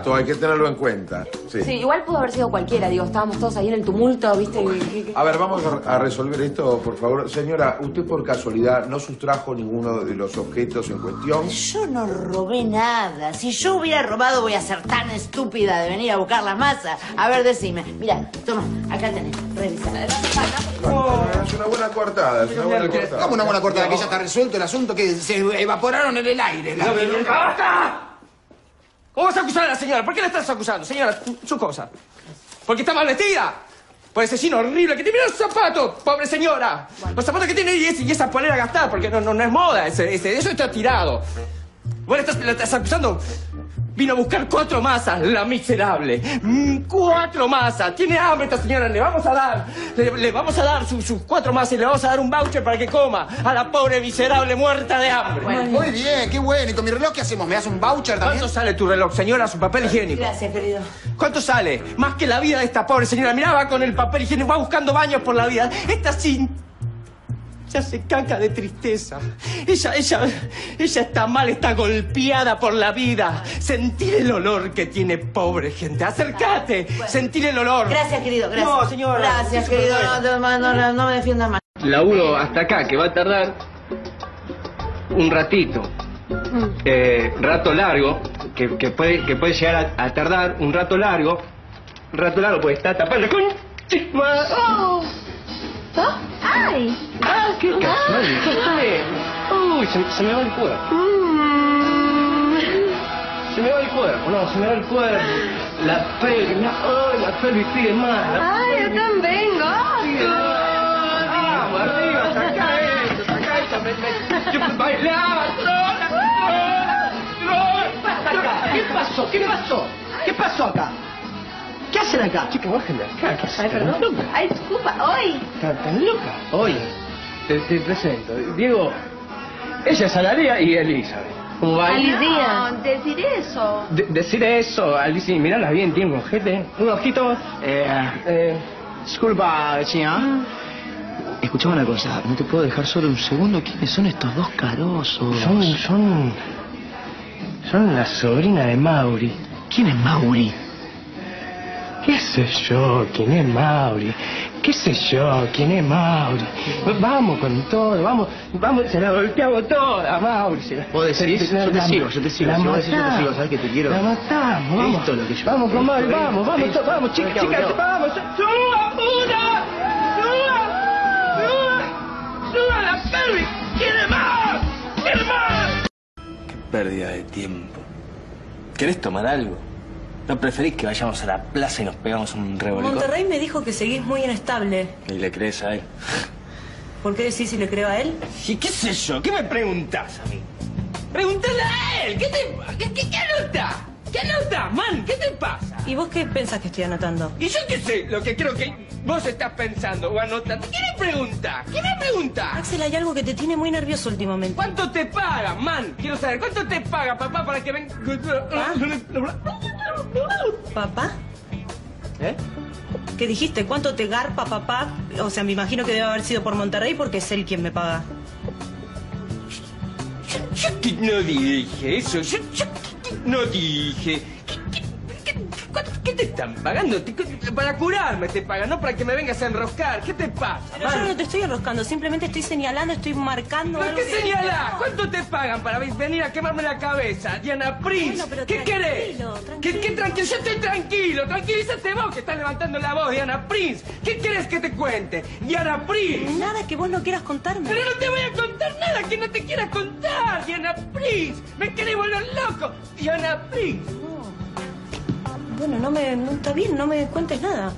dato, hay que tenerlo en cuenta. Sí. Sí, igual pudo haber sido cualquiera, digo, estábamos todos ahí en el tumulto, ¿viste? A ver, vamos a resolver esto, por favor. Señora, ¿usted por casualidad no sustrajo ninguno de los objetos en cuestión? Yo no robé nada. Si yo hubiera robado, voy a ser tan estúpida de venir a buscar las masas. A ver, decime. Mira, toma, acá tenés. Revisala. No, es una buena coartada, es una buena coartada. ¿Cómo una buena cortada? Que ya está resuelto el asunto, que se evaporaron en el aire. ¡Basta! ¿Cómo vas a acusar a la señora? ¿Por qué la estás acusando? Señora, su cosa. ¿Porque está mal vestida? Por ese chino horrible que te mira los zapatos, pobre señora. Bueno. Los zapatos que tiene y esa polera gastada, porque no es moda, eso está tirado. Vos la estás acusando. Vino a buscar 4 masas, la miserable. 4 masas. Tiene hambre esta señora, le vamos a dar. Le vamos a dar sus 4 masas y le vamos a dar un voucher para que coma a la pobre miserable muerta de hambre. Bueno, muy bien, qué bueno. ¿Y con mi reloj qué hacemos? ¿Me das un voucher también? ¿Cuánto sale tu reloj, señora? Su papel higiénico. Gracias, querido. ¿Cuánto sale? Más que la vida de esta pobre señora. Mirá, va con el papel higiénico, va buscando baños por la vida. Esta ya se caca de tristeza. Ella está mal, está golpeada por la vida. Sentir el olor que tiene, pobre gente. Acércate, bueno. Sentir el olor. Gracias, querido, gracias. No, señora. Gracias, querido, no me defiendas más. Laburo hasta acá, que va a tardar un ratito. Rato largo, que puede llegar a tardar un rato largo. Un rato largo, pues está tapando con... ¡Oh! ¡Ay! ¡Ah, qué casual! ¡Uy, se me va el cuerpo! Se me va el cuerpo, no, se me va el cuerpo. La pelvis, ¡ay, la pelvis pide más! ¡Ay, yo también, ¡Vamos, arriba, saca eso! ¡Yo bailaba! ¿Qué pasó? ¿Qué pasó? ¿Qué pasó acá? ¿Qué hacen acá? Chica, bajen de acá. ¿Qué hacen? Ay, perdón. Ay, disculpa, hoy. ¿Tan loca? Oye, te presento. Diego, ella es Analia y Elizabeth. ¿Cómo va? Alicia. No, decir eso. Decir eso, Alicia, mirala bien, tiene un ojete. Un ojito. Disculpa, vecina. Escuchame una cosa, no te puedo dejar solo un segundo. ¿Quiénes son estos dos carosos? Son la sobrina de Mauri. ¿Quién es Mauri? ¿Qué sé yo? ¿Quién es Mauri? ¿Qué sé yo? ¿Quién es Mauri? Vamos con todo, vamos, se la golpeamos toda, Mauri. ¿Vos decís? Yo te sigo. La si vos decís, yo te sigo, ¿sabes que te quiero? La matamos, vamos. Esto es lo que yo... Vamos con Mauri, vamos, chicas, vamos. ¡Suba la pelvis! ¡Quiere más! ¡Quiere más! Qué pérdida de tiempo. ¿Querés tomar algo? ¿No preferís que vayamos a la plaza y nos pegamos un revolcón? Monterrey me dijo que seguís muy inestable. ¿Y le crees a él? ¿Por qué decís si le creo a él? ¿Y qué sé yo? ¿Qué me preguntás a mí? Pregúntale a él. ¿Qué anota? ¿Qué anotás, man? ¿Qué te pasa? ¿Y vos qué pensás que estoy anotando? ¿Y yo qué sé? Lo que creo que vos estás pensando o anotando. ¿Qué me preguntás? ¿Qué me preguntás? Axel, hay algo que te tiene muy nervioso últimamente. ¿Cuánto te pagan, man? Quiero saber, ¿cuánto te paga, papá, para que venga... ¿Papá? ¿Eh? ¿Qué dijiste? ¿Cuánto te garpa, papá? O sea, me imagino que debe haber sido por Monterrey porque es él quien me paga. Yo no dije eso. Yo no dije. ¿Qué te están pagando? Para curarme te pagan, no para que me vengas a enroscar. ¿Qué te pasa? Pero yo no te estoy enroscando, simplemente estoy señalando, estoy marcando ¿Pero algo. qué señalás? ¿Cuánto te pagan para venir a quemarme la cabeza? Diana Prince, bueno, pero ¿qué querés? Tranquilo. ¿Qué tranquilo? Yo estoy tranquilo. Tranquilízate vos que estás levantando la voz, Diana Prince. ¿Qué querés que te cuente? Diana Prince. Nada que vos no quieras contarme. Pero no te voy a contar nada que no te quiera contar, Diana Prince. Me querés volver loco, Diana Prince. Bueno, no está bien, no me cuentes nada.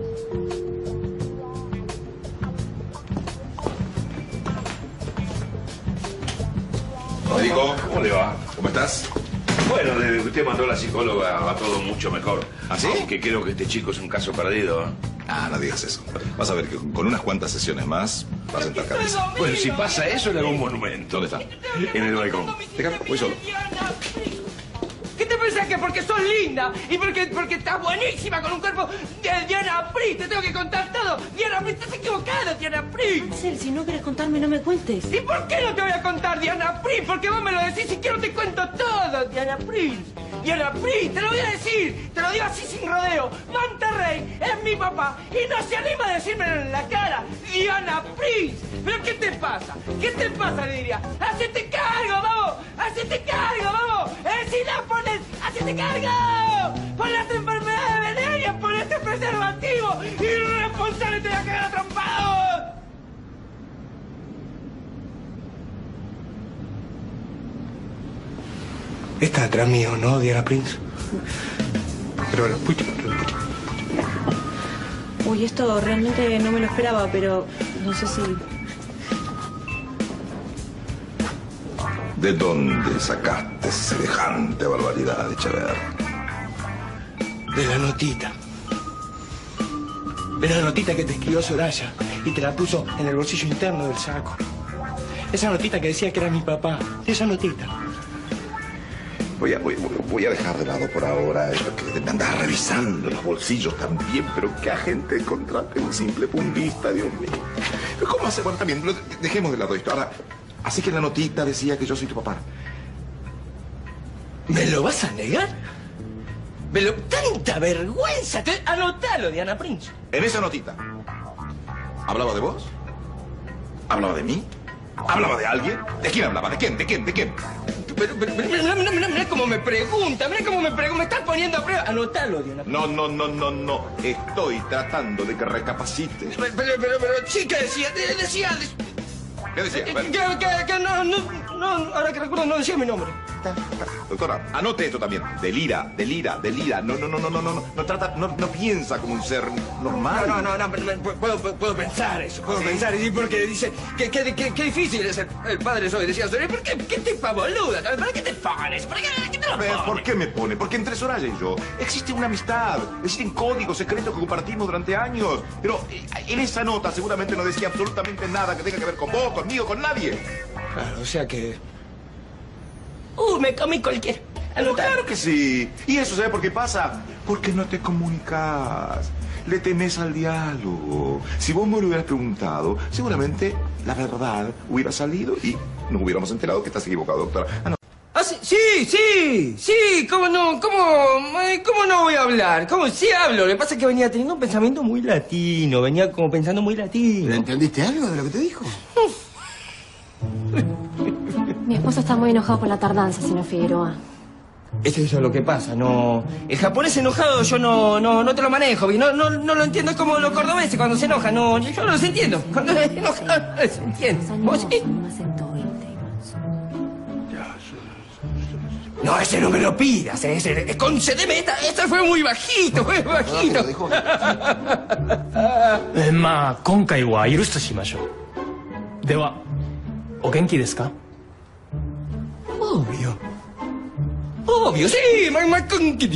Federico, ¿cómo le va? ¿Cómo estás? Bueno, desde que usted mandó a la psicóloga va todo mucho mejor. ¿Ah, sí? Aunque creo que este chico es un caso perdido, ¿eh? Ah, no digas eso. Vas a ver que con unas cuantas sesiones más vas a sentar cabeza. Bueno, si pasa eso, le hago un monumento. ¿Dónde está? En el balcón. Déjame, voy solo. ¿Qué te pensás que porque sos linda y porque estás buenísima con un cuerpo de Diana Prince te tengo que contar todo? Diana Prince, estás equivocada, Diana Prince. Marcel, si no quieres contarme, no me cuentes. ¿Y por qué no te voy a contar, Diana Prince? Porque vos me lo decís y quiero te cuento todo, Diana Prince. Diana Prince, te lo voy a decir, te lo digo así sin rodeo. Monterrey es mi papá y no se anima a decírmelo en la cara. Diana Prince, ¿pero qué te pasa? ¿Qué te pasa, le diría? ¡Hacete cargo, vamos! ¡Hacete cargo, vamos! Si la pones, ¡hacete cargo! ¡Por las enfermedades venéreas, por este preservativo! ¡Irresponsable, te voy a cagar atrampado! Está atrás mío, ¿no, Diana Prince? Pero bueno, pucha. Uy, esto realmente no me lo esperaba, pero no sé si... ¿De dónde sacaste semejante barbaridad, Echeverri? De la notita. De la notita que te escribió Soraya y te la puso en el bolsillo interno del saco. Esa notita que decía que era mi papá. Esa notita. Voy a dejar de lado por ahora esto que te andas revisando los bolsillos también, pero qué agente encontraste un simple puntista, Dios mío. Pero ¿cómo hace? Bueno, también, dejemos de lado esto. Ahora, así que la notita decía que yo soy tu papá. ¿Me lo vas a negar? ¡Tanta vergüenza! Anotalo, Diana Prince. En esa notita, ¿hablaba de vos? ¿Hablaba de mí? ¿Hablaba de alguien? ¿De quién hablaba? ¿De quién? ¿De quién? ¿De quién? Pero mirá cómo me pregunta, mirá cómo me pregunta, me estás poniendo a prueba. Anotalo, Diana. No. Estoy tratando de que recapacites. Pero, chica, decía... ¿Qué decía? Que no, ahora que recuerdo, no decía mi nombre. Doctora, anote esto también. Delira. No piensa como un ser normal. No, puedo pensar eso, pensar. Y porque dice, qué difícil es el padre soy, decía Soraya. ¿Por qué tipo boluda? ¿Para qué te pones? ¿Para qué te lo pones? ¿Por qué me pone? Porque entre Soraya y yo existe una amistad, existen códigos secretos que compartimos durante años. Pero en esa nota seguramente no decía absolutamente nada que tenga que ver con vos, conmigo, con nadie. Claro, o sea que... me comí cualquiera. Claro que sí. ¿Y eso sabe por qué pasa? Porque no te comunicas. Le temes al diálogo. Si vos me lo hubieras preguntado, seguramente la verdad hubiera salido y nos hubiéramos enterado que estás equivocado, doctora. Sí, ¿cómo no? ¿Cómo no voy a hablar? ¿Cómo sí hablo? Lo que pasa es que venía teniendo un pensamiento muy latino, venía como pensando muy latino. ¿Pero entendiste algo de lo que te dijo? Mi esposo está muy enojado por la tardanza, señor Figueroa. Eso es lo que pasa, no... El japonés enojado yo no te lo manejo, no lo entiendo, es como los cordobeses cuando se enojan, yo no los entiendo. Cuando se enojan no los entiendo. ¿Vos sí? No, ese no me lo pidas, concédeme esta fue muy bajito, まあ今回は許すとしましょう。ではお元気ですか？ Obvio, sí, más con que...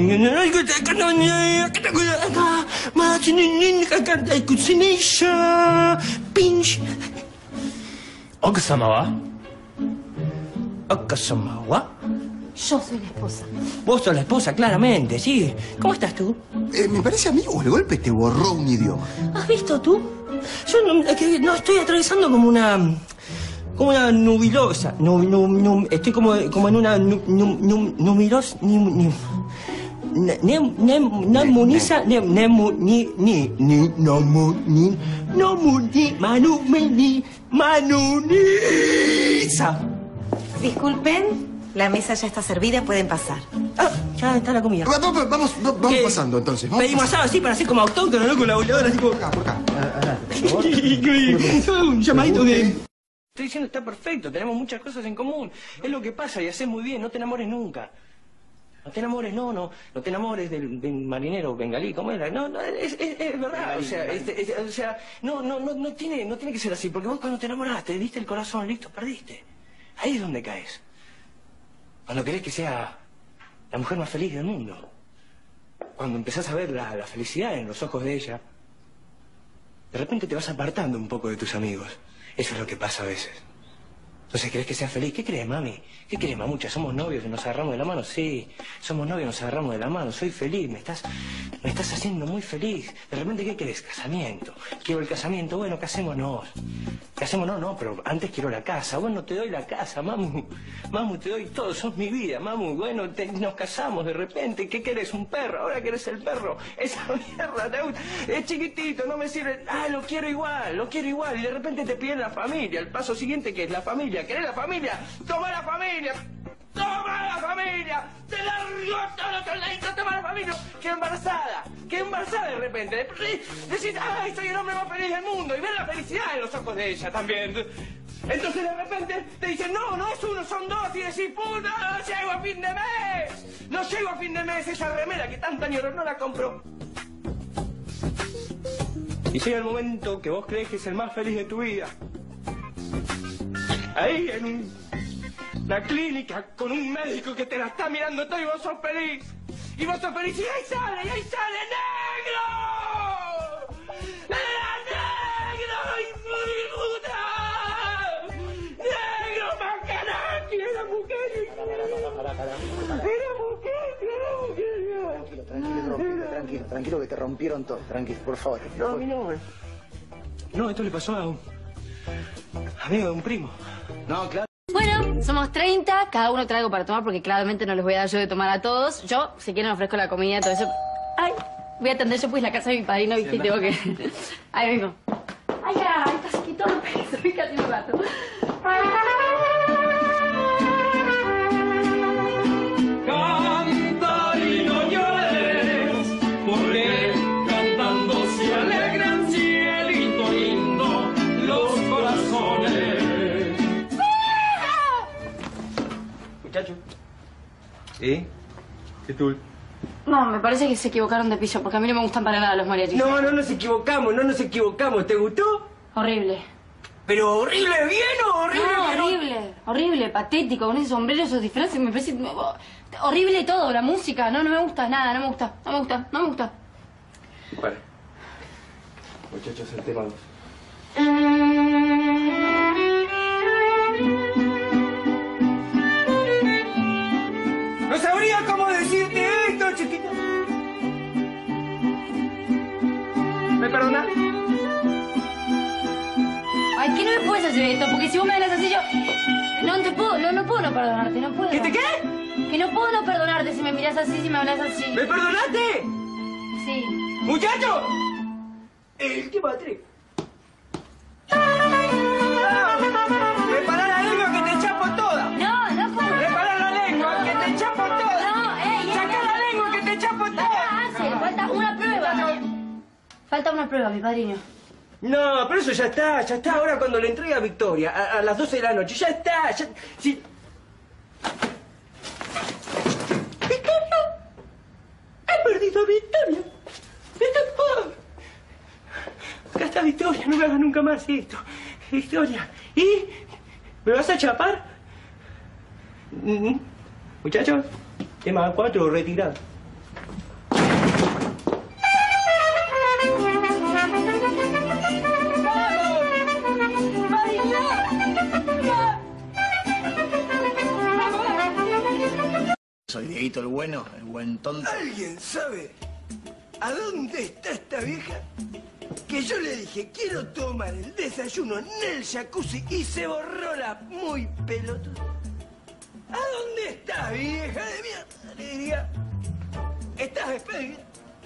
Pinch. ¿Okusama? Yo soy la esposa. Vos sos la esposa, claramente, sí. ¿Cómo estás tú? Me parece a mí, o el golpe te borró un idioma. ¿Has visto tú? Yo no estoy atravesando como una nubilosa. Estoy como en una nubilosa. Manuniza. Disculpen, la mesa ya está servida, pueden pasar. Ya está la comida. Vamos pasando entonces. Pedimos asado así para hacer como autóctono, ¿no? Con la voladora así por acá. Un llamadito que... Estoy diciendo, está perfecto, tenemos muchas cosas en común. Es lo que pasa y haces muy bien, no te enamores nunca. No te enamores, no te enamores del marinero bengalí, ¿cómo era? No, es verdad, o sea, no tiene que ser así, porque vos cuando te enamoraste, diste el corazón, listo, perdiste. Ahí es donde caes. Cuando querés que sea la mujer más feliz del mundo. Cuando empezás a ver la felicidad en los ojos de ella, de repente te vas apartando un poco de tus amigos. Eso es lo que pasa a veces. Entonces, ¿querés que sea feliz? ¿Qué crees, mami? ¿Qué crees, mamucha? ¿Somos novios y nos agarramos de la mano? Sí, somos novios y nos agarramos de la mano. Soy feliz, me estás haciendo muy feliz. De repente, ¿qué querés? Casamiento. Quiero el casamiento. Bueno, casémonos. Casémonos, no, pero antes quiero la casa. Bueno, te doy la casa, mamu. Mamu, te doy todo, sos mi vida, mamu. Bueno, nos casamos de repente. ¿Qué querés? ¿Un perro? ¿Ahora querés el perro? Esa mierda, te gusta. Es chiquitito, no me sirve. Ah, lo quiero igual, lo quiero igual. Y de repente te piden la familia. El paso siguiente, ¿qué es? La familia. ¿Querés la familia? ¡Toma la familia! ¡Toma la familia! ¡Te largo todo otro ladito! ¡Toma la familia! ¡Qué embarazada! ¡Qué embarazada de repente! Decís, ¡ay, soy el hombre más feliz del mundo! Y ves la felicidad en los ojos de ella también. Entonces de repente te dicen, no, no es uno, son dos. Y decís, puta, no llego a fin de mes. No llego a fin de mes. Esa remera que tanto añoro no la compro. Y llega el momento que vos crees que es el más feliz de tu vida. Ahí en una clínica con un médico que te la está mirando todo y vos sos feliz. Y vos sos feliz y ahí sale negro. ¡Era negro, hijo de puta! ¡Negro, Macanaki! ¡Era mujer! ¡Era mujer! Tranquilo, que te rompieron todo. Tranquilo, por favor. No, a mí no. No, esto le pasó a un amigo de un primo. No, claro. Bueno, somos 30, cada uno trae algo para tomar porque claramente no les voy a dar yo de tomar a todos. Yo, si quieren, ofrezco la comida, todo eso. Ay, voy a atender yo pues la casa de mi padrino, ¿viste? Y tengo que... Ahí mismo. Ay, ya, estás aquí todo el peso, fíjate un rato. Canta y no llores, porque cantando se alegran cielito lindo los corazones. Muchacho. ¿Sí? ¿Qué tú? No, me parece que se equivocaron de piso, porque a mí no me gustan para nada los mariachis. No nos equivocamos. ¿Te gustó? Horrible. ¿Pero horrible bien o horrible? No, horrible, patético, con ese sombrero, esos disfraces, me parece... Horrible todo, la música, no me gusta nada, no me gusta. Bueno. Muchachos, el tema 2. No sabría cómo decirte esto, chiquita. ¿Me perdonas? Ay, que no me puedes hacer esto, porque si vos me hablas así yo... No puedo no perdonarte, no puedo. ¿Qué te qué? Que no puedo no perdonarte si me miras así, si me hablas así. ¿Me perdonaste? Sí. ¡Muchacho! El tema 3. ¡Prepara la lengua que te chapo toda! No puedo. ¡Prepara la lengua que te chapo toda! No, ¡Saca la lengua que te chapo toda! Falta una prueba. Falta una prueba, mi padrino. No, pero eso ya está. Ahora cuando le entregue a Victoria, a las 12 de la noche, ya está. Sí. ¡Victoria! ¡He perdido a Victoria! Acá está Victoria, no me hagas nunca más esto. Victoria, ¿y? ¿Me vas a chapar? Muchachos, tema 4, retirado. Soy Dieguito el bueno, el buen tonto. ¿Alguien sabe a dónde está esta vieja? Que yo le dije, quiero tomar el desayuno en el jacuzzi y se borró la muy pelotuda. ¿A dónde estás, vieja de mierda? Le diría, ¿estás despedida?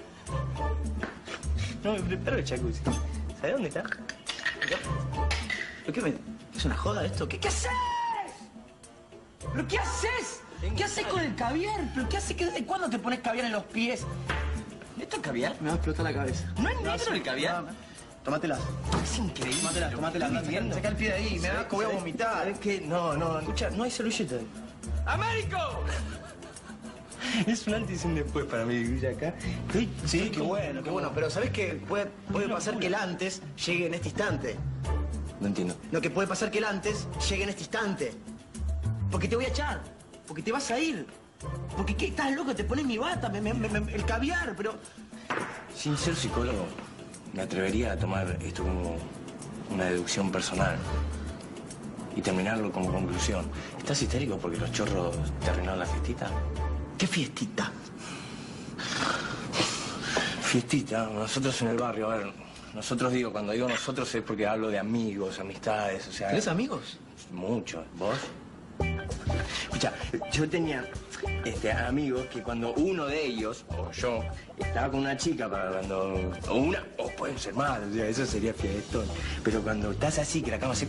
No me preparo el jacuzzi. ¿Sabes dónde está? ¿Pero qué ¿Es una joda esto? ¿Qué haces? ¿Pero qué haces? ¿Qué haces con el caviar? ¿Pero qué haces? ¿De cuándo te pones caviar en los pies? ¿Esto es caviar? Me va a explotar la cabeza. ¿No es negro el caviar? Tómatela. Es increíble. Tómatela. Saca el pie de ahí, me da asco, voy a vomitar. ¿Sabes qué? No, escucha, no hay servilleta. ¡Américo! Es un antes y un después para mí vivir acá. Sí, qué bueno. Pero ¿sabés qué? Puede pasar que el antes llegue en este instante. No entiendo. Lo que puede pasar que el antes llegue en este instante. Porque te voy a echar. Porque te vas a ir. Porque ¿qué? Estás loco, te pones mi bata, el caviar, pero... Sin ser psicólogo, me atrevería a tomar esto como una deducción personal. y terminarlo como conclusión. ¿Estás histérico porque los chorros te arruinaron la fiestita? ¿Qué fiestita? Fiestita, nosotros en el barrio, a ver, nosotros digo, cuando digo nosotros es porque hablo de amigos, amistades, o sea... ¿Tenés amigos? Muchos. ¿Vos? Escucha, yo tenía amigos que cuando uno de ellos, o yo, estaba con una chica para cuando... O pueden ser más, o sea, eso sería fiestón. Pero cuando estás así, que la cama se...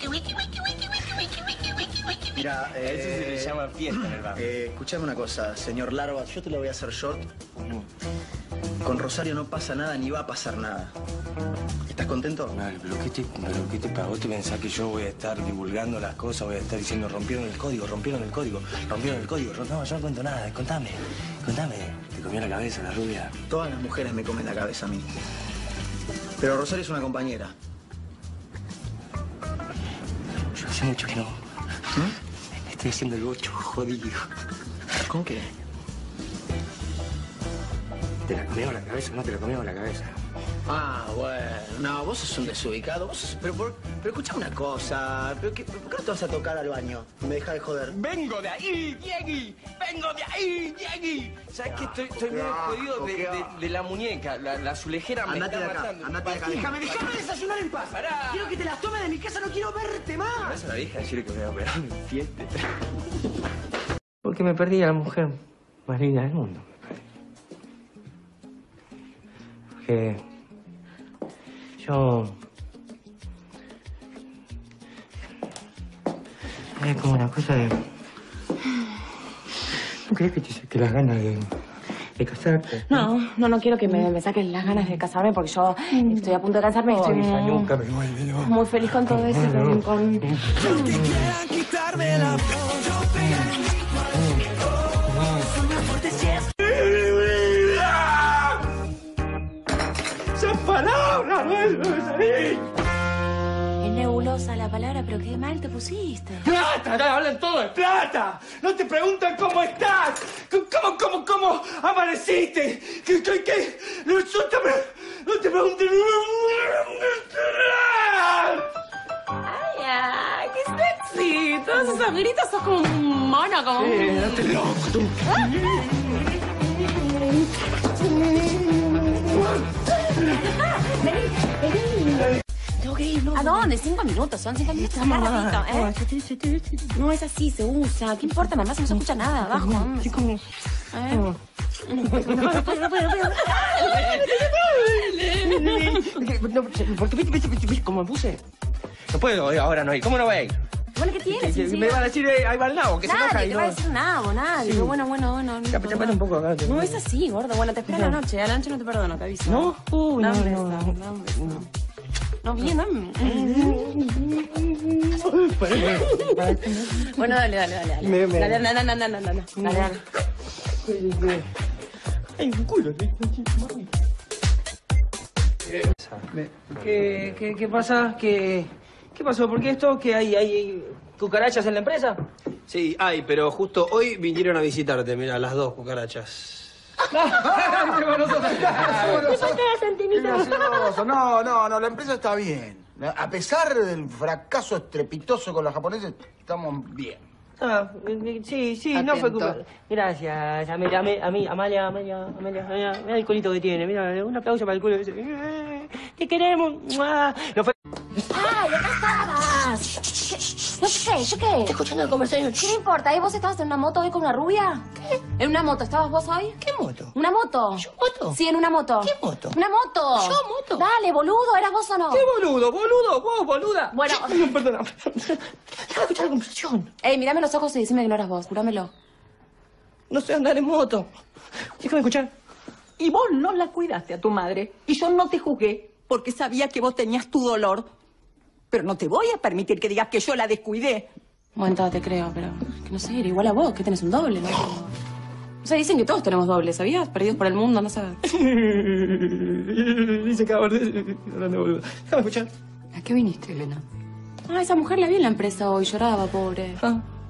Mira, eso se le llama fiesta en el barrio. Escuchame una cosa, señor Larva, yo te lo voy a hacer short. Con Rosario no pasa nada ni va a pasar nada. ¿Estás contento? Vale, pero ¿qué te pagó? ¿Te pensás que yo voy a estar divulgando las cosas? Voy a estar diciendo rompieron el código, rompieron el código, rompieron el código. No, yo no cuento nada. Contame. ¿Te comió la cabeza la rubia? Todas las mujeres me comen la cabeza a mí. Pero Rosario es una compañera. Yo hace mucho que no. Estoy haciendo el bocho jodido. ¿Con qué? ¿Te la comió la cabeza? No te la comió la cabeza. Ah, bueno. No, vos sos un desubicado. Pero escuchame una cosa. ¿Por qué no te vas a tocar al baño? Me deja de joder. ¡Vengo de ahí, Diegui! ¡Vengo de ahí, Diegui! ¿Sabes qué? Estoy medio jodido de la muñeca. La azulejera me está matando. Andate de acá. Déjame desayunar en paz. Pará. Quiero que te las tomes de mi casa. No quiero verte más. ¿Me vas a la vieja a decirle que voy a operar mi fiesta? Porque me perdí a la mujer más linda del mundo. Porque yo... Es como una cosa de... ¿No crees que te saque las ganas de casarte? No quiero que me saquen las ganas de casarme porque yo estoy a punto de casarme y estoy nunca me vuelve loco. muy feliz con todo eso. Con... Los que quieran quitarme la voz, yo pegaré mi soy más fuerte si es... ¡Esa palabra no es ahí! Es nebulosa la palabra, pero qué mal te pusiste. ¡Plata! ¡Hablan todo de plata! ¡No te preguntan cómo estás! ¿Cómo amaneciste? ¿Qué? No te preguntan... ¡Ay, qué sexy! Todos esos gritos sos como un mono, como un... ¡Date loco, tú! Vení. Tengo que ir, ¿no? ¿A dónde? 5 minutos, son 5 minutos. Más rapidito, ¿eh? No es así, se usa. ¿Qué importa? Mamá, se no se escucha nada. Abajo. ¿Por qué viste cómo me puse? No puedo, ahora no ir. ¿Cómo no voy a ir? Bueno, ¿qué tienes? Me van a decir, ahí va el nabo, que se enoja. Nadie te va a decir nabo, nadie. Sí. Bueno. Chapate un poco acá. No es así, gordo. Bueno, te espero a la noche. A la noche no te perdono, te aviso. ¿No? Uy, no. No, bien, dame. Bueno, dale. Dale. Hay un culo. ¿Qué pasa? ¿Qué pasó? ¿Por qué esto? ¿Que hay cucarachas en la empresa? Sí, hay, pero justo hoy vinieron a visitarte, mira, las 2 cucarachas. No, la empresa está bien. A pesar del fracaso estrepitoso con los japoneses, estamos bien. Sí, no fue culpa. Gracias, Amalia, mira el culito que tiene, mira, un aplauso para el culo. Te queremos. No fue... ¡Ay, acá estabas! ¿Yo qué? Estoy escuchando la conversación. ¿Qué me importa? ¿Y vos estabas en una moto hoy con una rubia? ¿Qué? ¿En una moto estabas vos hoy? ¿Qué moto? ¿Una moto? ¿Yo moto? Sí, en una moto. ¿Qué moto? ¿Una moto? ¿Yo moto? Dale, boludo, ¿eras vos o no? ¿Qué boludo? Vos, boluda. Bueno... Perdona. Deja de escuchar la conversación. Ey, mírame los ojos y decime que no eras vos, júramelo. No sé andar en moto. Déjame escuchar. Y vos no la cuidaste a tu madre. Y yo no te juzgué porque sabía que vos tenías tu dolor. Pero no te voy a permitir que digas que yo la descuidé. Bueno, todo te creo, pero... Que no sé, era igual a vos, que tenés un doble, ¿no? O sea, dicen que todos tenemos doble, ¿sabías? Perdidos por el mundo, no sabes. Dice que boludo. Déjame escuchar. ¿A qué viniste, Elena? Ah, esa mujer la vi en la empresa hoy, lloraba, pobre.